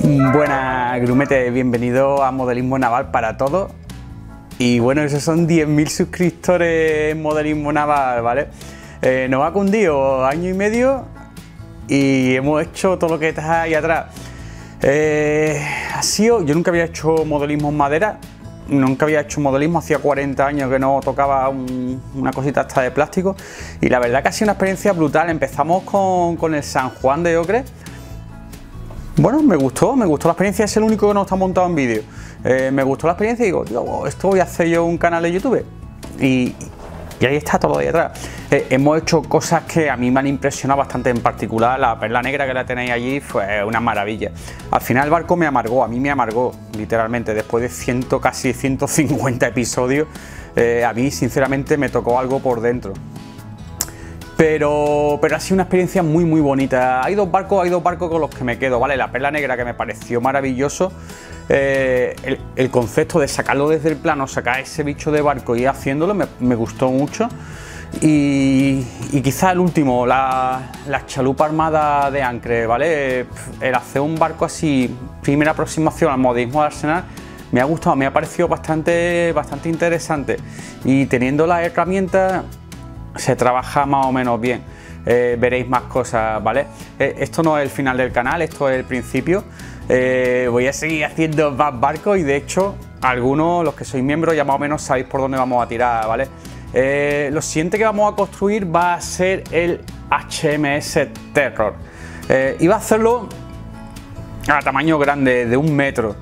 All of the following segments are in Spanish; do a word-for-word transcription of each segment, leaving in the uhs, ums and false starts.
Buenas grumetes, bienvenido a Modelismo Naval para todos. Y bueno, esos son diez mil suscriptores en Modelismo Naval, ¿vale? Eh, nos ha cundido año y medio y hemos hecho todo lo que está ahí atrás. Eh, ha sido, yo nunca había hecho modelismo en madera, nunca había hecho modelismo, hacía cuarenta años que no tocaba un, una cosita hasta de plástico y la verdad que ha sido una experiencia brutal. Empezamos con, con el San Juan de Ocre. Bueno, me gustó, me gustó la experiencia, es el único que no está montado en vídeo. Eh, me gustó la experiencia y digo, tío, esto voy a hacer yo un canal de YouTube. Y, y ahí está todo ahí atrás. Eh, hemos hecho cosas que a mí me han impresionado bastante, en particular la perla negra que la tenéis allí fue una maravilla. Al final el barco me amargó, a mí me amargó, literalmente, después de ciento, casi ciento cincuenta episodios, eh, a mí sinceramente me tocó algo por dentro. Pero, pero ha sido una experiencia muy muy bonita. Hay dos barcos, hay dos barcos con los que me quedo, ¿vale? La perla negra, que me pareció maravilloso. Eh, el, el concepto de sacarlo desde el plano, sacar ese bicho de barco y ir haciéndolo, me, me gustó mucho. Y, y quizá el último, la, la chalupa armada de Ancre, ¿vale? El hacer un barco así, primera aproximación al modelismo de Arsenal, me ha gustado, me ha parecido bastante, bastante interesante. Y teniendo las herramientas, se trabaja más o menos bien. Eh, veréis más cosas, ¿vale? Eh, esto no es el final del canal, esto es el principio. Eh, voy a seguir haciendo más barcos y de hecho algunos, los que sois miembros, ya más o menos sabéis por dónde vamos a tirar, ¿vale? Eh, lo siguiente que vamos a construir va a ser el H M S Terror. Eh, iba a hacerlo a tamaño grande, de un metro,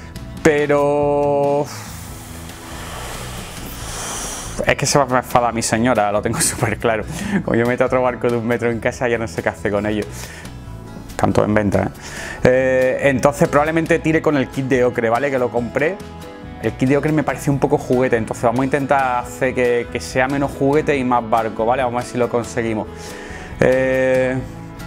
pero es que se va a enfadar a mi señora, lo tengo súper claro. Como yo meto otro barco de un metro en casa, ya no sé qué hace con ellos. Tanto en venta, ¿eh? Eh, entonces probablemente tire con el kit de Ocre, ¿vale? Que lo compré. El kit de Ocre me pareció un poco juguete, entonces vamos a intentar hacer que, que sea menos juguete y más barco, ¿vale? Vamos a ver si lo conseguimos. Eh,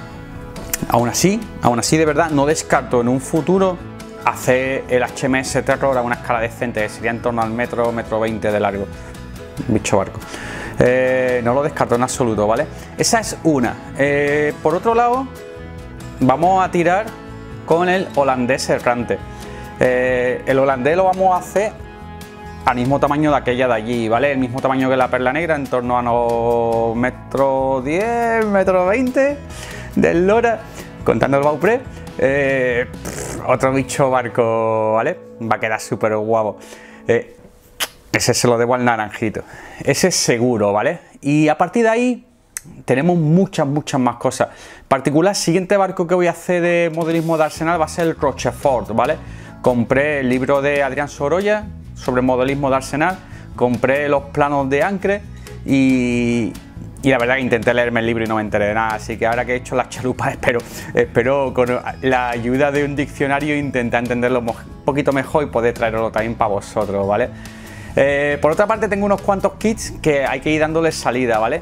aún así, aún así de verdad, no descarto en un futuro hacer el H M S Terror a una escala decente, que sería en torno al metro, metro veinte de largo. Bicho barco. Eh, no lo descarto en absoluto, ¿vale? Esa es una. Eh, por otro lado, vamos a tirar con el holandés errante. Eh, el holandés lo vamos a hacer al mismo tamaño de aquella de allí, ¿vale? El mismo tamaño que la perla negra, en torno a los metro diez, metro veinte del Lora, contando el Baupré. Eh, pff, otro bicho barco, ¿vale? Va a quedar súper guapo. Eh, Ese se lo debo al naranjito. Ese es seguro, ¿vale? Y a partir de ahí tenemos muchas, muchas más cosas. En particular, el siguiente barco que voy a hacer de modelismo de Arsenal va a ser el Rochefort, ¿vale? Compré el libro de Adrián Sorolla sobre modelismo de Arsenal, compré los planos de Ancre y, y la verdad que intenté leerme el libro y no me enteré de nada. Así que ahora que he hecho las chalupas, espero, espero con la ayuda de un diccionario intentar entenderlo un poquito mejor y poder traerlo también para vosotros, ¿vale? Eh, por otra parte, tengo unos cuantos kits que hay que ir dándoles salida, ¿vale?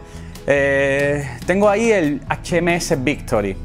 Eh, tengo ahí el H M S Victory.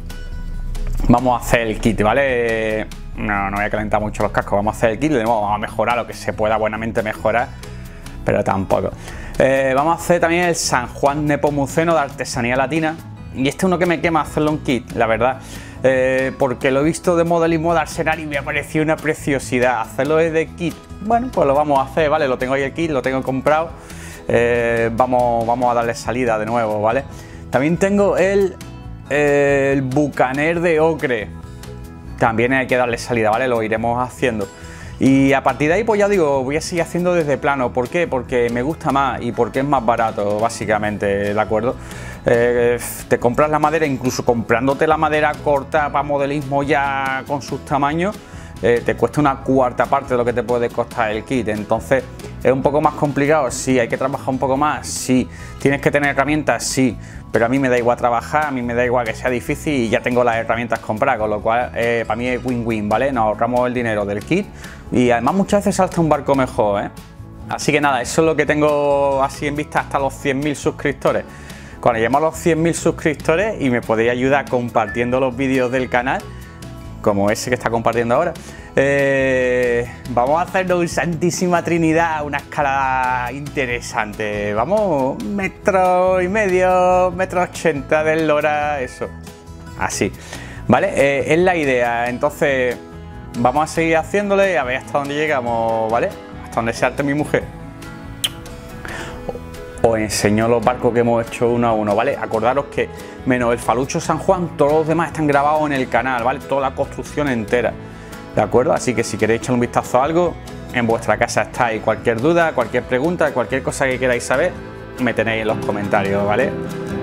Vamos a hacer el kit, ¿vale? No, no voy a calentar mucho los cascos, vamos a hacer el kit, vamos a mejorar lo que se pueda buenamente mejorar, pero tampoco. Eh, vamos a hacer también el San Juan Nepomuceno de artesanía latina. Y este es uno que me quema hacerlo en kit, la verdad. Eh, porque lo he visto de modelismo de Arsenal y me ha parecido una preciosidad. Hacerlo de kit, bueno, pues lo vamos a hacer, ¿vale? Lo tengo ahí el kit, lo tengo comprado. Eh, vamos, vamos a darle salida de nuevo, ¿vale? También tengo el, eh, el Bucaner de Ocre. También hay que darle salida, ¿vale? Lo iremos haciendo. Y a partir de ahí, pues ya digo, voy a seguir haciendo desde plano. ¿Por qué? Porque me gusta más y porque es más barato, básicamente, ¿de acuerdo? Eh, te compras la madera, incluso comprándote la madera corta para modelismo ya con sus tamaños, eh, te cuesta una cuarta parte de lo que te puede costar el kit. Entonces es un poco más complicado, sí. Hay que trabajar un poco más, sí. Tienes que tener herramientas, sí. Pero a mí me da igual trabajar, a mí me da igual que sea difícil y ya tengo las herramientas compradas, con lo cual eh, para mí es win-win, ¿vale? Nos ahorramos el dinero del kit y además muchas veces salta un barco mejor, ¿eh? Así que nada, eso es lo que tengo así en vista hasta los cien mil suscriptores. Cuando lleguemos a los cien mil suscriptores y me podéis ayudar compartiendo los vídeos del canal, como ese que está compartiendo ahora, eh, vamos a hacernos un Santísima Trinidad, una escala interesante. Vamos, un metro y medio, metro ochenta del Lora, eso, así, ¿vale? Eh, es la idea. Entonces vamos a seguir haciéndole y a ver hasta dónde llegamos, ¿vale? Hasta donde se arte mi mujer. Os enseño los barcos que hemos hecho uno a uno, ¿vale? Acordaros que menos el Falucho San Juan, todos los demás están grabados en el canal, ¿vale? Toda la construcción entera, ¿de acuerdo? Así que si queréis echar un vistazo a algo, en vuestra casa está. Y cualquier duda, cualquier pregunta, cualquier cosa que queráis saber, me tenéis en los comentarios, ¿vale?